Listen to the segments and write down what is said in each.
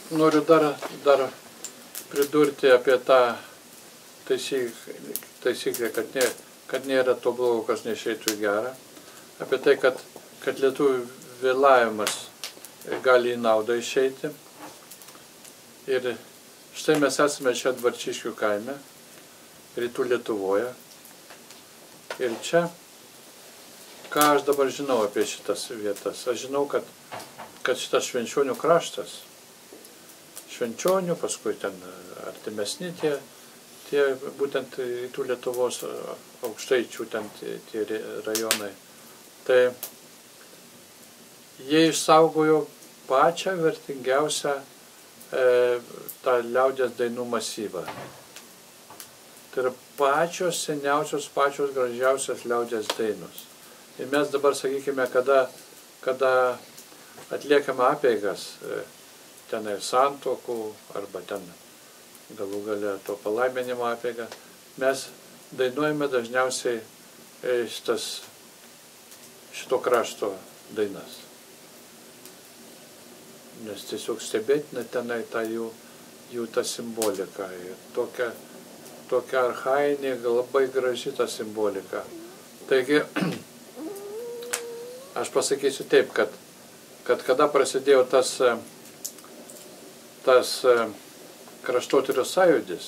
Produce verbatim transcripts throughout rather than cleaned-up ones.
noriu dar, dar pridurti apie tą taisyklę, taisyklę kad, nė, kad nėra to blogo, kas neišeitų į gerą. Apie tai, kad, kad lietuvių vėlavimas gali į naudą išeiti. Ir štai mes esame čia Dvarčiškių kaime, rytų Lietuvoje. Ir čia, ką aš dabar žinau apie šitas vietas, aš žinau, kad, kad šitas Švenčionių kraštas, Švenčionių, paskui ten artimesni tie, tie būtent rytų Lietuvos aukštaičių ten tie, tie rajonai, tai jie išsaugojo pačią vertingiausią e, tą liaudies dainų masyvą. Tai yra pačios seniausios, pačios gražiausios liaudies dainos. Ir mes dabar, sakykime, kada, kada atliekame apeigas, e, ten ir santuokų, arba ten galų gale to palaiminimo apeigą, mes dainuojame dažniausiai e, šitas, šito krašto dainas. Nes tiesiog stebėtina tenai ta jų, jų ta simbolika. Ir tokia, tokia archainė, labai graži ta simbolika. Taigi, aš pasakysiu taip, kad, kad kada prasidėjo tas, tas kraštotyros sąjūdis,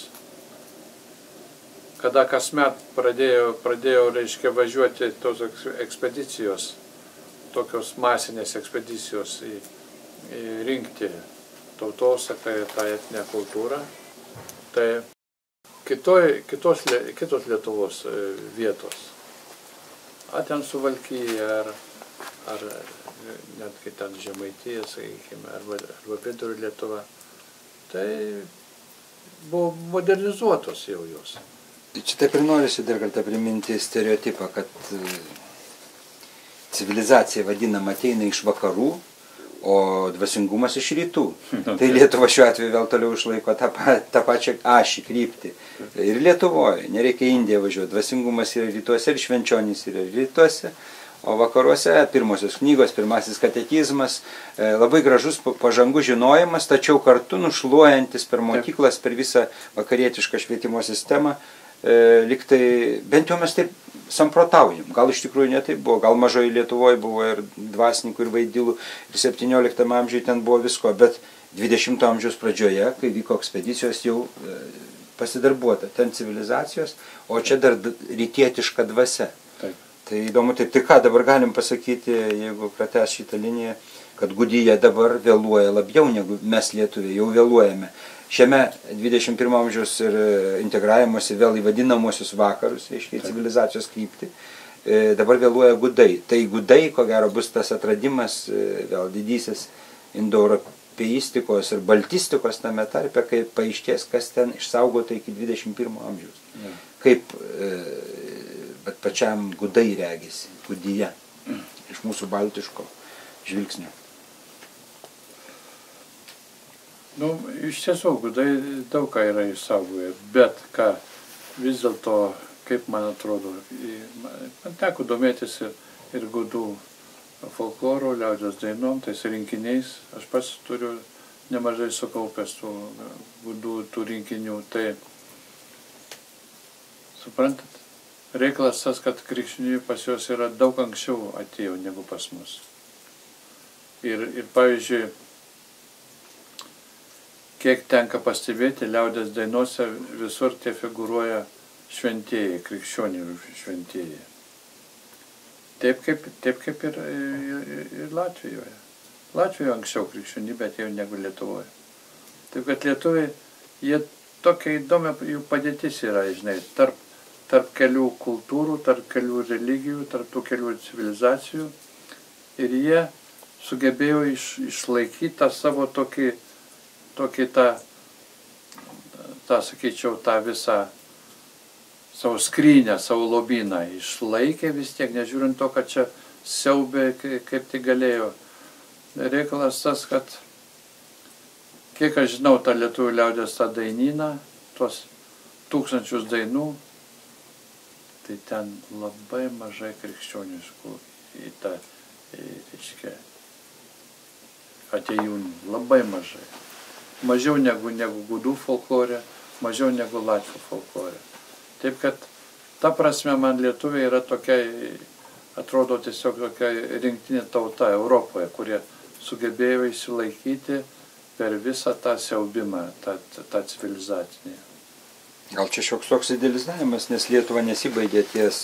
kada kasmet pradėjo, pradėjo reiškia, važiuoti tos ekspedicijos, tokios masinės ekspedicijos į rinkti tautosaką ir tą etinę kultūrą, tai kitoj, kitos, kitos Lietuvos vietos, a ten Suvalkija, ar, ar netgi ten Žemaitija, sakykime, arba, arba Vidurio Lietuva, tai buvo modernizuotos jau jos. Čia taip ir norisi dar kartą priminti stereotipą, kad civilizacija vadinama ateina iš vakarų, o dvasingumas iš rytų. Tai Lietuva šiuo atveju vėl toliau išlaiko tą, tą pačią ašį, kryptį. Ir Lietuvoje, nereikia į Indiją važiuoti, dvasingumas yra rytuose ir Švenčionys yra rytuose, o vakaruose pirmosios knygos, pirmasis katekizmas, labai gražus pažangus žinojimas, tačiau kartu nušluojantis per mokyklas, per visą vakarietišką švietimo sistemą, liktai, bent jau mes taip samprotaujam. Gal iš tikrųjų ne taip buvo, gal mažoje Lietuvoje buvo ir dvasininkų, ir vaidilų, ir septynioliktame amžiuje ten buvo visko, bet dvidešimto amžiaus pradžioje, kai vyko ekspedicijos, jau pasidarbuota ten civilizacijos, o čia dar rytietiška dvasia. Taip. Tai įdomu, taip, tai ką dabar galim pasakyti, jeigu pratęs šitą liniją, kad Gudija dabar vėluoja labiau negu mes lietuviai, jau vėluojame. Šiame dvidešimt pirmo amžiaus ir integravimuose vėl į vadinamosius vakarus, reiškia, civilizacijos kryptį, dabar vėluoja gudai. Tai gudai, ko gero, bus tas atradimas, vėl didysis indoeuropeistikos ir baltistikos tame tarpe, kai paaiškės, kas ten išsaugota iki dvidešimt pirmo amžiaus. Ja. Kaip bet pačiam gudai regisi, Gudija, iš mūsų baltiško žvilgsnio. Nu, iš tiesų, gudai daug ką yra išsaugoję, bet ką vis dėlto, kaip man atrodo, man teko domėtis ir, ir gudų folkloro, liaudies dainom, tais rinkiniais. Aš pats turiu nemažai sukaupęs tų gudų, tų rinkinių. Tai, suprantat, reikalas tas, kad krikščionybė pas juos yra daug anksčiau atėjo negu pas mus. Ir, ir pavyzdžiui, kiek tenka pastebėti, liaudies dainuose visur tie figūruoja šventieji, krikščionių šventieji. Taip kaip, taip kaip ir, ir, ir Latvijoje. Latvijoje anksčiau krikščionybė atėjo negu Lietuvoje. Taip kad lietuviai, jie tokia įdomia jų padėtis yra, žinai, tarp, tarp kelių kultūrų, tarp kelių religijų, tarp tų kelių civilizacijų. Ir jie sugebėjo iš, išlaikyti tą savo tokį tokį tą, tą, sakyčiau, tą visą savo skrynę, savo lobyną išlaikė vis tiek, nežiūrint to, kad čia siaubė, kaip tai galėjo. Reikalas tas, kad kiek aš žinau tą lietuvių liaudies tą dainyną, tuos tūkstančius dainų, tai ten labai mažai krikščioniškų į tą, reiškia, atėjūnų, labai mažai. mažiau negu, negu gudų folklorė, mažiau negu latvių folklorė. Taip kad ta prasme man lietuviai yra tokia, atrodo tiesiog tokia rinktinė tauta Europoje, kurie sugebėjo išsilaikyti per visą tą siaubimą, tą, tą civilizacinį. Gal čia šioks toks idealizavimas, nes Lietuva nesibaigė ties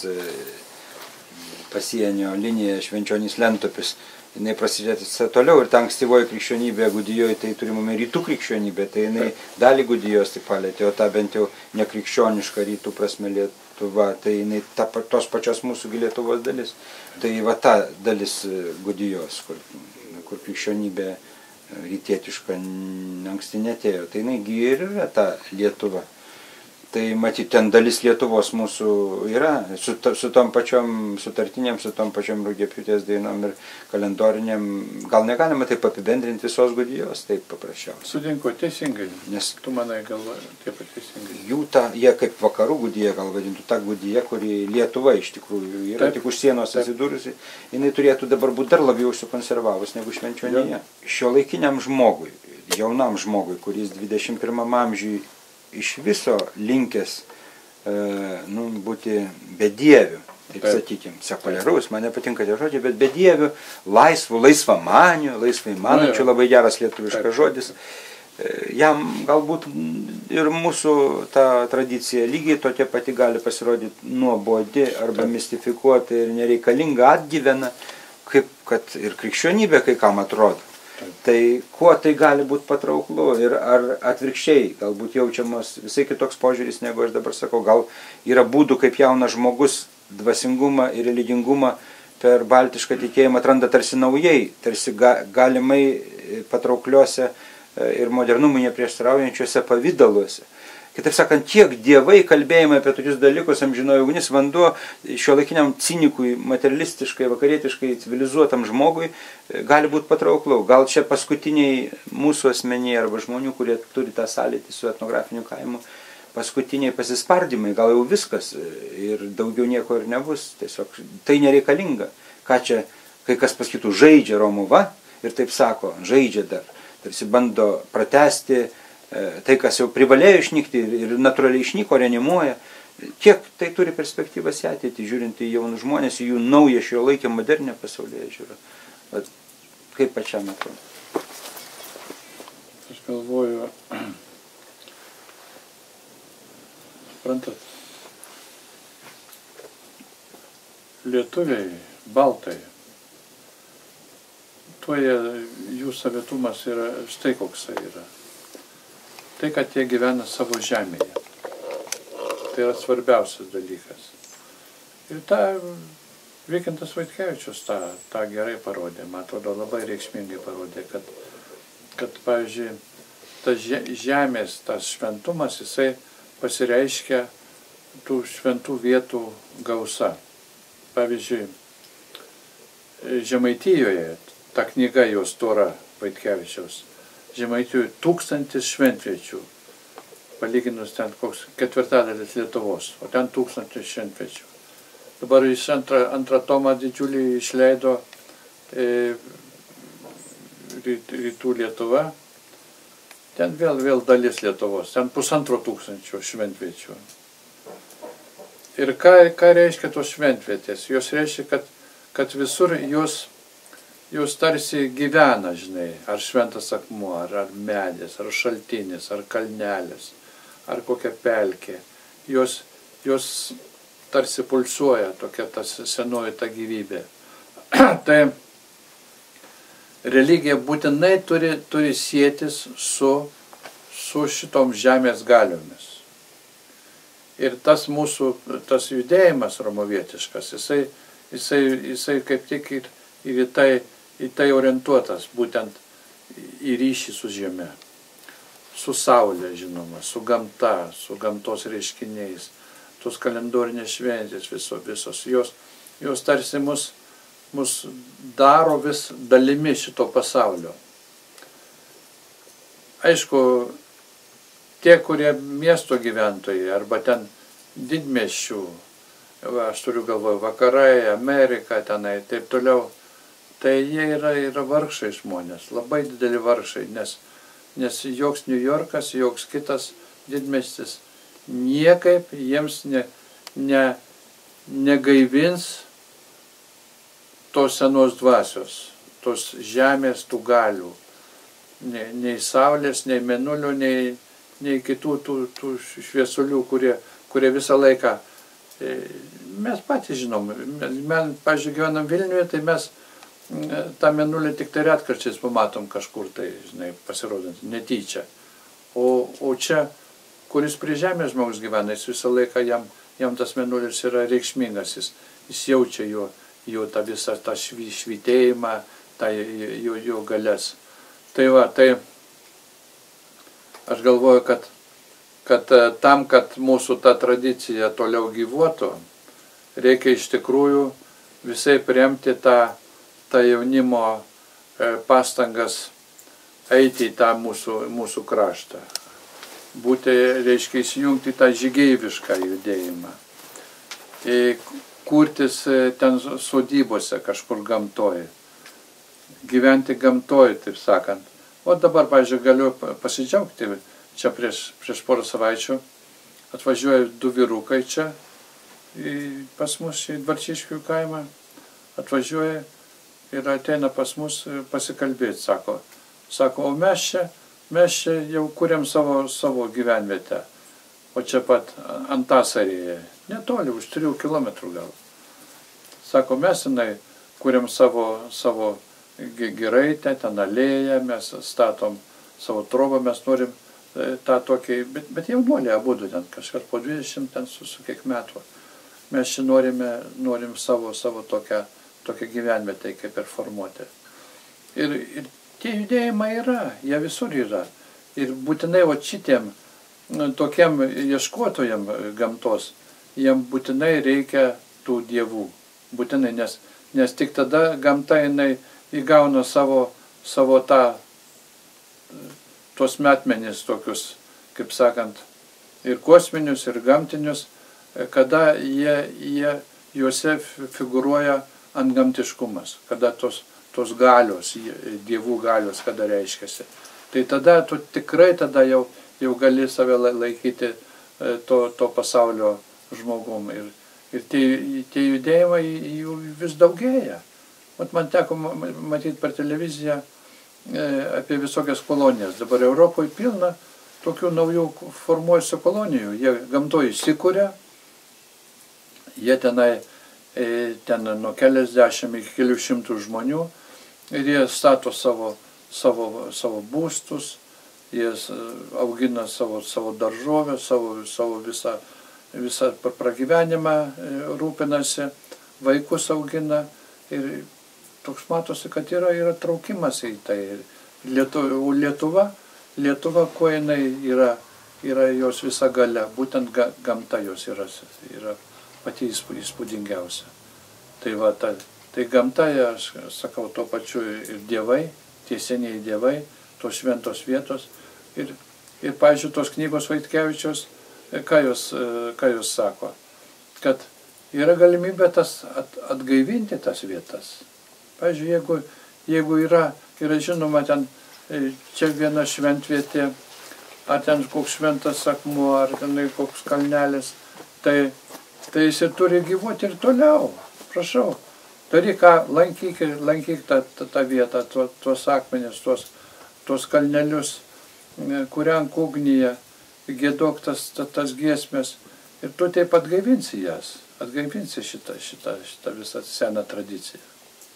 pasienio linija Švenčionys Lentupis. Jinai prasidėti toliau ir ta ankstyvoji krikščionybė Gudijoje, tai turimame rytų krikščionybė, tai jinai dalį Gudijos tik palėtė, o ta bent jau nekrikščioniška rytų prasme Lietuva, tai jinai ta, tos pačios mūsų Lietuvos dalis. Tai va ta dalis Gudijos, kur, kur krikščionybė rytietiška anksti netėjo, tai jinai ir yra ta Lietuva. Tai matyti, ten dalis Lietuvos mūsų yra, su, su tom pačiom sutartinėm, su tom pačiom Rugiapjūtės dainom ir kalendoriniam, gal negalima taip apibendrinti visos Gudijos, taip paprasčiausiai. Sutinku, teisingai, nes tu manai galva, taip teisingai. Jų ta, jie kaip vakarų Gudija gal vadintų, ta Gudija, kuri Lietuva iš tikrųjų yra taip, tik už sienos atsidūrusi, jinai turėtų dabar būti dar labiau užsikonservavus negu Švenčionėje. Šiuolaikiniam žmogui, jaunam žmogui, kuris dvidešimt pirmam amžiui iš viso linkęs e, nu, būti bedieviu, taip sakykim, sekuliarus, man nepatinka tie žodžiai, bet bedieviu, laisvu, laisvamaniu, laisvai manančiu, labai geras lietuviškas žodis. E, jam galbūt ir mūsų ta tradicija lygiai tokia pati gali pasirodyti nuobodi arba mistifikuota ir nereikalinga atgyvena, kaip kad ir krikščionybė kai kam atrodo. Tai kuo tai gali būti patrauklu ir ar atvirkščiai, galbūt jaučiamas visai kitoks požiūris, negu aš dabar sakau, gal yra būdų, kaip jaunas žmogus dvasingumą ir religingumą per baltišką tikėjimą atranda tarsi naujai, tarsi ga, galimai patraukliuose ir modernumui neprieštaraujančiuose pavidaluose. Kitaip sakant, tiek dievai kalbėjimai apie tokius dalykus, amžinoji ugnis, vanduo, šiuolaikiniam cinikui, materialistiškai, vakarietiškai civilizuotam žmogui gali būti patrauklau. Gal čia paskutiniai mūsų asmeniai arba žmonių, kurie turi tą sąlytį su etnografiniu kaimu, paskutiniai pasispardymai, gal jau viskas ir daugiau nieko ir nebus. Tiesiog tai nereikalinga. Ką čia, kai kas pasakytų, žaidžia Romuva ir taip sako, žaidžia dar. Tarsi bando pratesti tai, kas jau privalėjo išnykti ir natūraliai išnyko, reanimuoja. Kiek tai turi perspektyvas į ateitį, žiūrint į jaunus žmonės, į jų naują šiuolaikę modernę pasaulyje žiūrą. Kaip pačiam atrodo? Aš galvoju, suprantat, lietuviai, baltai, tuo jų savitumas yra, štai koksai yra. Tai, kad jie gyvena savo žemėje. Tai yra svarbiausias dalykas. Ir tą Vykintas Vaitkevičius tą, tą gerai parodė, man atrodo, labai reikšmingai parodė, kad, kad pavyzdžiui, tas žemės, tas šventumas, jisai pasireiškia tų šventų vietų gausa. Pavyzdžiui, Žemaitijoje, ta knyga jos Tora Vaitkevičiaus, Žemaitijoje tūkstantis šventviečių, palyginus ten koks ketvirtadalis Lietuvos, o ten tūkstantis šventviečių. Dabar jis antrą, antrą tomą didžiulį išleido e, rytų Lietuva, ten vėl, vėl dalis Lietuvos, ten pusantro tūkstančio šventviečių. Ir ką, ką reiškia tos šventvietės? Jos reiškia, kad, kad visur jos Jūs tarsi gyvena, žinai, ar šventas akmuo, ar, ar medis, ar šaltinis, ar kalnelis, ar kokia pelkė. Jos, jos tarsi pulsuoja, tokia ta senoji ta gyvybė. Tai religija būtinai turi, turi sietis su, su šitom žemės galiomis. Ir tas mūsų, tas judėjimas romovietiškas, jisai, jisai, jisai kaip tik ir, ir į tai, į tai orientuotas, būtent į ryšį su žeme, su saulė, žinoma, su gamta, su gamtos reiškiniais, tos kalendorinės šventės viso, visos, jos, jos tarsi mus, mus daro vis dalimi šito pasaulio. Aišku, tie, kurie miesto gyventojai, arba ten didmiesčių, va, aš turiu galvoje vakarai, Amerika, tenai, taip toliau, tai jie yra, yra vargšai žmonės, labai dideli vargšai, nes, nes joks New Yorkas, joks kitas didmiestis niekaip jiems ne, ne, negaivins tos senos dvasios, tos žemės, tų galių. Nei, nei saulės, nei mėnulio, nei, nei kitų tų, tų šviesulių, kurie, kurie visą laiką, e, mes patys žinom, mes, mes pavyzdžiui, gyvenam Vilniuje, tai mes e, tą mėnulį tik tai retkarčiais pamatom kažkur, tai, žinai, pasirodant, netyčia. O, o čia, kuris prie žemės žmogus gyvena, jis visą laiką jam, jam tas mėnulis yra reikšmingas, jis, jis jaučia jo, jo tą visą tą švy, švytėjimą, tą jo, jo galias. Tai va, tai aš galvoju, kad, kad tam, kad mūsų ta tradicija toliau gyvuotų, reikia iš tikrųjų visai priimti tą, tą jaunimo pastangas eiti į tą mūsų, mūsų kraštą. Būti, reiškia, įsijungti tą žygeivišką judėjimą. Kurtis ten sodybose kažkur gamtoj. Gyventi gamtoj, taip sakant. O dabar, pavyzdžiui, galiu pasidžiaugti. Čia prieš, prieš porą savaičių atvažiuoja du vyrukai čia į, pas mus į Dvarčiškių kaimą. Atvažiuoja ir ateina pas mus pasikalbėti, sako. Sako, o mes čia, mes čia jau kuriam savo, savo gyvenvietę. O čia pat Antasarėje. Netoli, už trijų kilometrų gal. Sako, mes jinai kuriam savo, savo giraitę, ten alėją, mes statom savo trobą, mes norim tą tokį, bet, bet jaunuolį abudu ten, kažkas po dvidešimt ten su, su kiek metų. Mes čia norime, norim savo, savo tokią, tokią gyvenvietę kaip ir formuoti. Ir, ir tie judėjimai yra, jie visur yra. Ir būtinai o šitiem, tokiem ieškotojam gamtos, jiem būtinai reikia tų dievų. Būtinai, nes, nes tik tada gamta jinai įgauna savo, savo tą, tos metmenis tokius, kaip sakant, ir kosminius, ir gamtinius, kada jie, jie, juose figūruoja antgamtiškumas, kada tos, tos galios, dievų galios, kada reiškiasi. Tai tada tu tikrai tada jau, jau gali save laikyti to, to pasaulio žmogum. Ir, ir tie, tie judėjimai jų vis daugėja. Vat man teko matyti per televiziją apie visokias kolonijas. Dabar Europoje pilna tokių naujų formuojusių kolonijų. Jie gamtoje įsikuria, jie tenai ten nuo keliasdešimt iki kelių šimtų žmonių ir jie stato savo, savo, savo būstus, jie augina savo, savo daržovę, savo, savo visą, visą pragyvenimą rūpinasi, vaikus augina ir toks matosi, kad yra, yra traukimas į tai. Lietuva, Lietuva, Lietuva kuo jinai yra, yra jos visa galia, būtent ga, gamta jos yra, yra pati įspūdingiausia. Tai, va, ta, tai gamta, aš sakau, to pačiu ir dievai, tie senieji dievai, tos šventos vietos. Ir, ir pavyzdžiui, tos knygos Vaitkevičiaus, ką jos, ką jos sako, kad yra galimybė tas at, atgaivinti tas vietas. Pavyzdžiui, jeigu, jeigu yra, yra žinoma ten, čia viena šventvietė, ar ten koks šventas akmuo, ar ten koks kalnelis, tai, tai jis ir turi gyvuoti ir toliau. Prašau, turi ką, lankyk, lankyk tą, tą, tą vietą, tuos, tuos akmenis, tuos, tuos kalnelius, kuriank ugnyje, giedok tas, tas, tas giesmės ir tu taip atgaivinsi jas, atgaivinsi šitą, šitą, šitą visą seną tradiciją.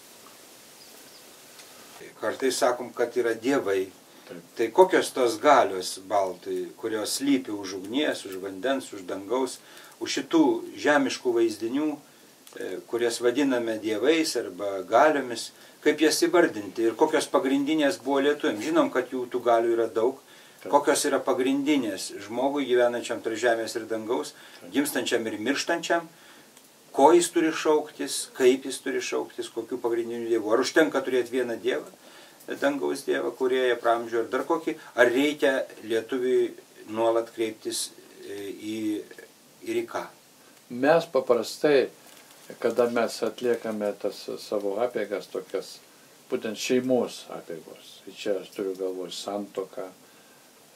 Kartais sakom, kad yra dievai. Taip. Tai kokios tos galios baltai, kurios slypi už ugnies, už vandens, už dangaus, už šitų žemiškų vaizdinių, kurias vadiname dievais arba galiomis, kaip jas įvardinti ir kokios pagrindinės buvo lietuviams. Žinom, kad jų tų galių yra daug. Taip. Kokios yra pagrindinės žmogui gyvenančiam tarp žemės ir dangaus, Taip. Gimstančiam ir mirštančiam, ko jis turi šauktis, kaip jis turi šauktis, kokių pagrindinių dievų. Ar užtenka turėti vieną dievą, dangaus dievą, kurėją, pramžių ar dar kokį, ar reikia lietuviui nuolat kreiptis į, ir į ką? Mes paprastai, kada mes atliekame tas savo apeigas tokias, būtent šeimos apeigos, čia aš turiu galvoj santuoką,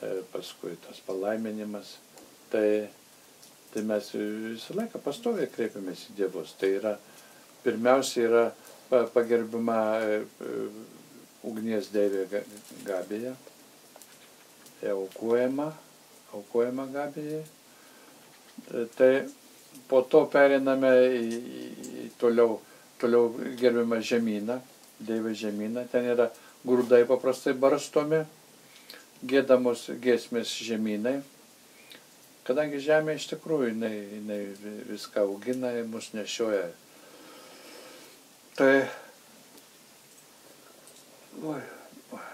paskui tas palaiminimas. Tai, tai mes visą laiką pastoviai kreipiamės į dievus. Tai yra, pirmiausia yra pagerbima ugnies deivė Gabija, aukojama, aukojama Gabijai. Tai po to periname į, į toliau, toliau gerbimą žemyną, deivė žemyną. Ten yra grūdai paprastai barstomi, gėdamos giesmės žemynai. Kadangi žemė iš tikrųjų jinai, jinai viską augina, mus nešioja. Tai oi, oi.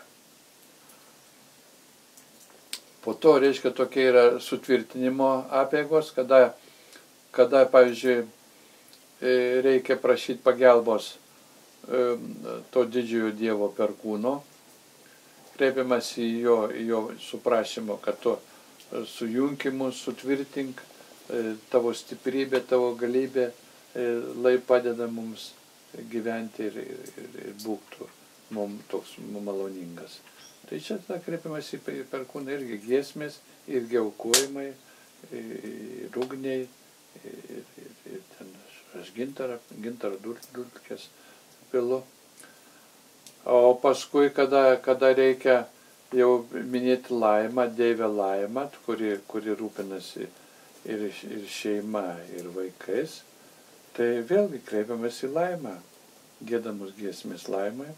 Po to, reiškia, tokie yra sutvirtinimo apeigos, kada, kada pavyzdžiui, reikia prašyti pagalbos to didžiojo Dievo perkūno, kreipiamas į jo, į jo suprašymo, kad tu sujunki mus, sutvirtink, tavo stiprybė, tavo galybė, lai padeda mums gyventi ir, ir, ir būtų mums toks maloningas. Tai čia tada kreipiamas į perkūną irgi giesmės, irgi aukojimai, ir ugniai, ir, ir, ir ten aš gintarą, gintarą dulkes pilu. O paskui, kada, kada reikia jau minėti laimą, deivę laimą, kuri, kuri rūpinasi ir, ir šeima, ir vaikais, tai vėlgi kreipiamas į laimą, giedamos giesmės laimai.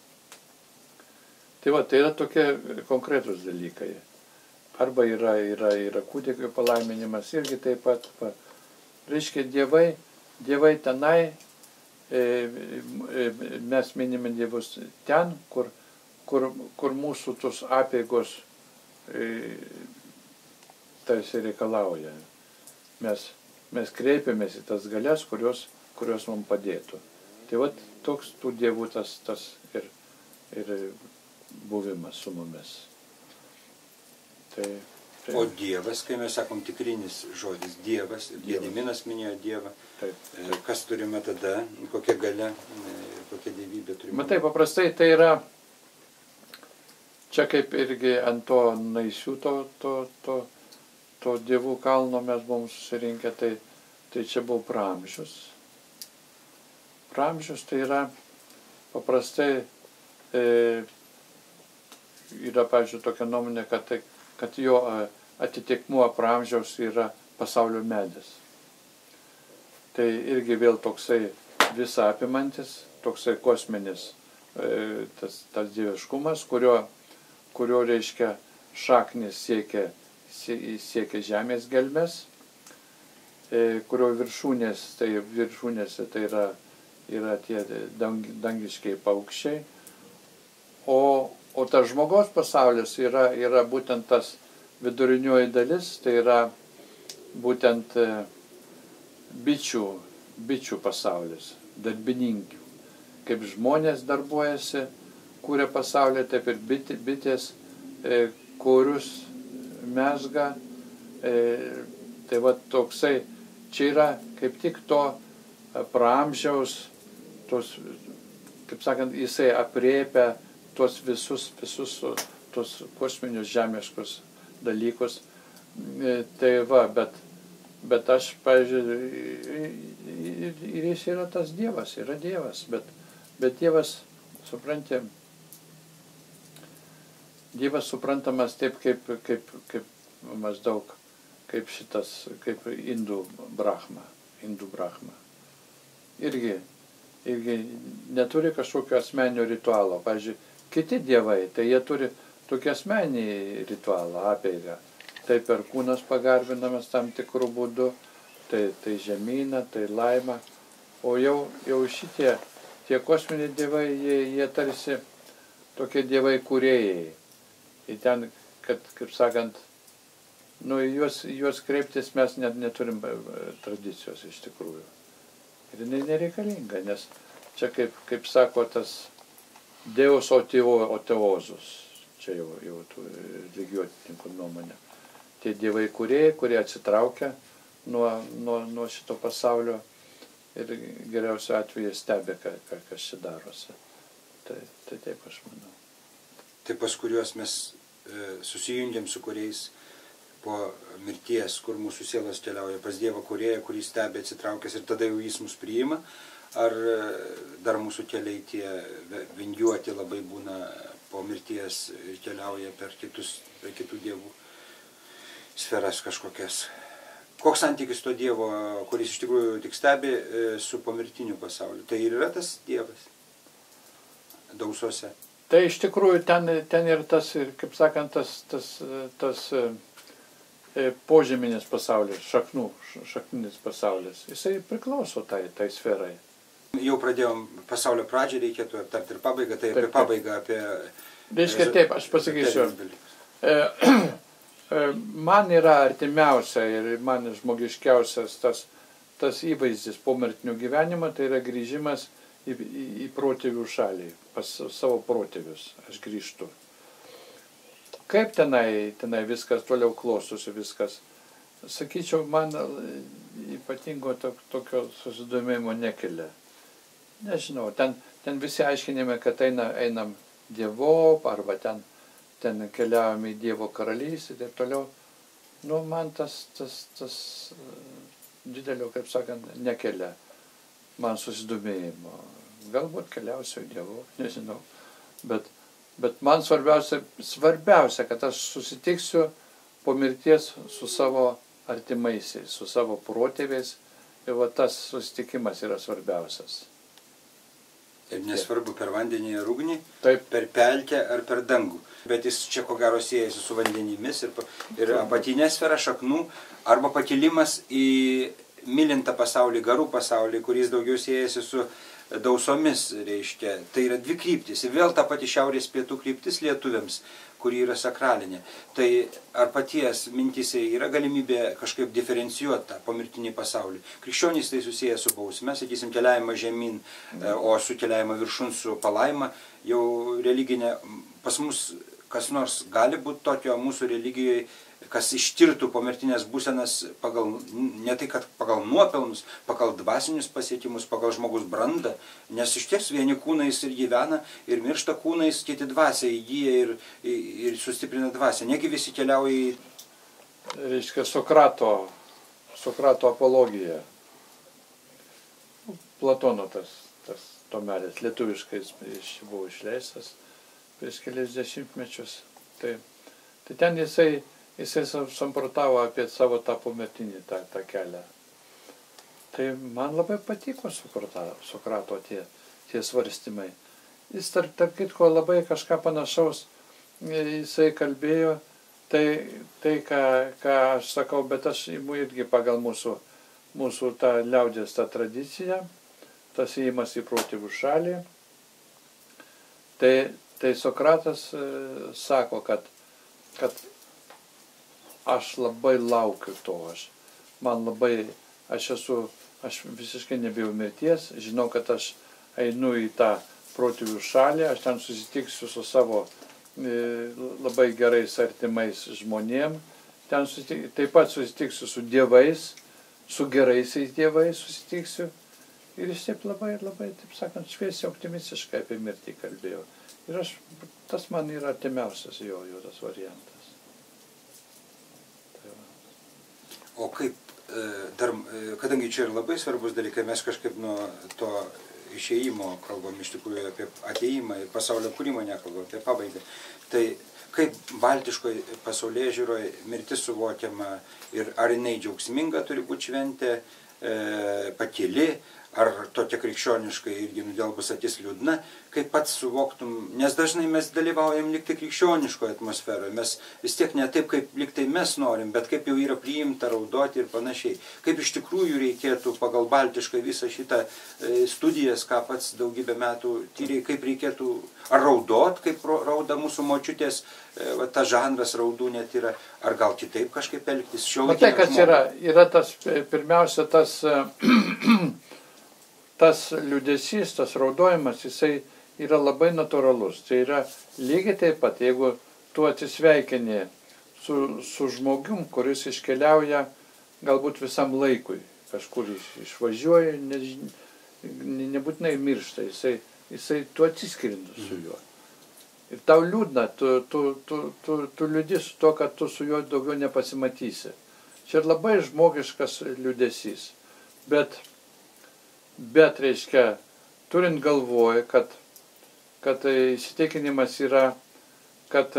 Tai va, tai yra tokie konkretus dalykai. Arba yra, yra, yra kūdikio palaiminimas, irgi taip pat. Va. Reiškia, dievai, dievai tenai, e, e, mes minime dievus ten, kur, kur, kur mūsų tos apeigos e, tarsi reikalauja. Mes, mes kreipiamės į tas galias, kurios, kurios mums padėtų. Tai va, toks tų dievų tas, tas ir, ir buvimas su mumis. Tai, tai... O Dievas, kai mes sakom tikrinis žodis, Dievas, Gediminas minėjo Dievą, taip, taip. Kas turime tada, kokia galia, kokia dievybė turime? Matai, paprastai tai yra, čia kaip irgi ant to naisių, to, to, to, to dievų kalno mes buvom susirinkę, tai, tai čia buvo Pramžius. Pramžius tai yra paprastai, e, yra, pavyzdžiui, tokia nuomonė, kad, tai, kad jo atitikmuo Pramžiaus yra pasaulio medis. Tai irgi vėl toksai visą apimantis, toksai kosminis e, tas, tas dieviškumas, kurio, kurio reiškia šaknis siekia, siekia žemės gelmes, e, kurio viršūnės, tai viršūnėse tai yra, yra tie dang, dangiškiai paukščiai, o O tas žmogaus pasaulis yra, yra būtent tas vidurinioji dalis, tai yra būtent bičių, bičių pasaulis, darbininkių. Kaip žmonės darbuojasi, kūrė pasaulį, taip ir bitė, bitės, e, kurius mezga. E, tai va toksai, čia yra kaip tik to Pramžiaus, tos, kaip sakant, jisai apriepia tuos visus, visus tuos kosminius žemiškus dalykus. Tai va, bet, bet aš, pavyzdžiui, ir jis yra tas Dievas, yra Dievas, bet, bet Dievas, supranti, Dievas suprantamas taip, kaip, kaip, kaip maždaug, kaip šitas, kaip indų brahma, indų brahma. Irgi, irgi neturi kažkokio asmeninio ritualo, pavyzdžiui, kiti dievai, tai jie turi tokį asmenį ritualą, apeigą. Tai perkūnas pagarbinamas tam tikrų būdų, tai, tai žemyna, tai laima. O jau, jau šitie, tie kosminiai dievai, jie, jie tarsi tokie dievai kūrėjai. Ir ten, kad, kaip sakant, nu, juos, juos kreiptis mes net neturim tradicijos iš tikrųjų. Ir jinai nereikalinga, nes čia kaip, kaip sako tas Deus oteozus, čia jau, jau tų lygiuotininkų nuomonė. Tie dievai kūrėjai, kurie atsitraukia nuo, nuo, nuo šito pasaulio ir geriausiu atveju stebė, kas čia darosi. Tai, tai taip aš manau. Tai pas kuriuos mes susijungiam su kuriais po mirties, kur mūsų sielos keliauja pas Dievą Kūrėją, kurį stebi atsitraukęs ir tada jau jis mus priima, ar dar mūsų keliai tie vingiuoti labai būna po mirties ir keliauja per kitus, per kitų dievų sferas kažkokias. Koks santykis to Dievo, kuris iš tikrųjų tik stebi, su pomirtiniu pasauliu? Tai ir yra tas Dievas Dausose. Tai iš tikrųjų ten, ten ir tas, ir, kaip sakant, tas, tas, tas požeminis pasaulis, šaknų, šakninis pasaulis, jisai priklauso tai, tai sferai. Jau pradėjom pasaulio pradžią, reikėtų aptarti ir pabaigą, tai apie pabaigą, apie... Reiškia taip, aš pasakysiu. Man yra artimiausia ir man žmogiškiausias tas, tas įvaizdis pomirtinio gyvenimo, tai yra grįžimas į, į, į protėvių šalį, pas savo protėvius aš grįžtu. Kaip tenai, tenai viskas toliau klostosi, viskas. Sakyčiau, man ypatingo to, tokio susidomėjimo nekelia. Nežinau, ten, ten visi aiškinime, kad eina, einam Dievop, arba ten, ten keliavom į Dievo karalystę ir taip toliau. Nu, man tas, tas, tas didelio, kaip sakant, nekelia man susidomėjimo. Galbūt keliausiu į Dievo, nežinau. Bet, bet man svarbiausia, svarbiausia, kad aš susitiksiu po mirties su savo artimaisiais, su savo protėviais. Ir va tas susitikimas yra svarbiausias. Ir nesvarbu per vandenį ir ugnį, taip, per pelkę ar per dangų. Bet jis čia ko gero siejasi su vandenimis ir, ir apatinė sfera šaknų, arba pakilimas į mylintą pasaulį, garų pasaulį, kuris daugiau siejasi su dausomis, reiškia. Tai yra dvi kryptis. Ir vėl ta pati šiaurės pietų kryptis lietuviams, kuri yra sakralinė. Tai ar paties mintise yra galimybė kažkaip diferencijuoti tą pomirtinį pasaulį? Krikščionys tai susiję su bausme, sakysim, keliavimą žemyn, o su keliavimą viršun su palaima, jau religinė, pas mus kas nors gali būti tokio mūsų religijoje, kas ištirtų pomirtinės būsenas pagal, ne tai kad pagal nuopelnus, pagal dvasinius pasiekimus, pagal žmogus brandą, nes iš ties vieni kūnais ir gyvena, ir miršta kūnais, kiti dvasia įgyja ir, ir sustiprina dvasią. Negi visi keliauja į... Reiškia, Sokrato, Sokrato apologija. Platono tas, tas tomelis, lietuviškai jis buvo išleistas prieš kelias dešimtmečius. Tai, tai ten jisai Jisai samprotavo apie savo tą pomirtinį tą, tą kelią. Tai man labai patiko Sokrato tie, tie svarstymai. Jis tarp, tarp kitko labai kažką panašaus jisai kalbėjo, tai, tai ką, ką aš sakau, bet aš imu irgi pagal mūsų, mūsų tą liaudės tą tradiciją, tas įėjimas į protėvių šalį. Tai, tai Sokratas e, sako, kad, kad aš labai laukiu to, aš, man labai, aš esu, aš visiškai nebijau mirties, žinau, kad aš einu į tą protėvių šalį, aš ten susitiksiu su savo e, labai gerais artimais žmonėm, ten susitik, taip pat susitiksiu su dievais, su geraisiais dievais susitiksiu, ir jis taip labai, labai, taip sakant, šviesiai optimistiškai apie mirtį kalbėjo. Ir aš, tas man yra artimiausias jo, jo tas variantas. O kaip, dar, kadangi čia ir labai svarbus dalykai, mes kažkaip nuo to išėjimo kalbam, iš tikrųjų apie ateimą ir pasaulio kūrimą nekalbam, apie pabaigą. Tai kaip baltiškoje pasaulyje žiūroje mirtis suvokiama ir ar jinai džiaugsminga turi būti šventė, e, pakili, ar tokia krikščioniškai irgi nudelbus akis liūdna, kaip pats suvoktum, nes dažnai mes dalyvaujam liktai krikščioniškoje atmosferoje, mes vis tiek ne taip, kaip liktai mes norim, bet kaip jau yra priimta raudoti ir panašiai. Kaip iš tikrųjų reikėtų pagal baltiškai visą šitą studijas, ką pats daugybę metų tyrei, kaip reikėtų ar raudot, kaip rauda mūsų močiutės, va, ta žanras raudų net yra, ar gal kitaip kažkaip elgtis. Matai, kad yra, yra tas, pirmiausia, tas... tas liūdesys, tas raudojimas, jisai yra labai natūralus. Tai yra lygiai taip pat, jeigu tu atsisveikini su, su žmogum, kuris iškeliauja galbūt visam laikui, kažkur iš, išvažiuoja, ne, nebūtinai miršta, jisai, jisai tu atsiskirindi su juo. Ir tau liūdna, tu, tu, tu, tu, tu liūdi su to, kad tu su juo daugiau nepasimatysi. Čia ir labai žmogiškas liūdesys. Bet, bet reiškia, turint galvoj, kad, kad įsitikinimas yra, kad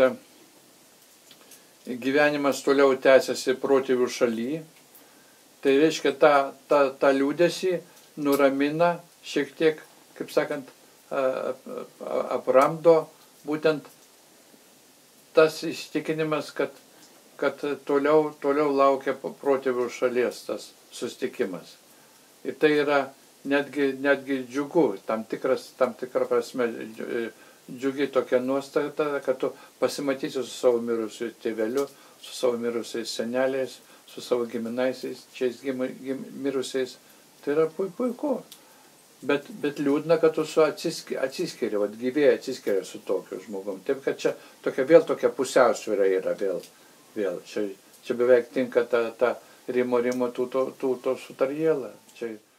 gyvenimas toliau tęsiasi protėvių šaly, tai reiškia, tą, tą, tą liūdesį nuramina, šiek tiek, kaip sakant, apramdo būtent tas įsitikinimas, kad, kad toliau, toliau laukia protėvių šalies tas susitikimas. Ir tai yra netgi, netgi džiugu, tam, tikras, tam tikrą prasme džiugi tokia nuostata, kad tu pasimatysi su savo mirusiu tėveliu, su savo mirusiais seneliais, su savo giminaisiais, čiais gim, gim, mirusiais. Tai yra puiku. Bet, bet liūdna, kad tu su atsiskiri, atsiskiri vat, gyvėjai atsiskiria su tokiu žmogum. Taip, kad čia tokia, vėl tokia pusiausvyra yra vėl. vėl. Čia, čia beveik tinka ta, ta rimo rimo tūto, tūto sutarjėla. Čia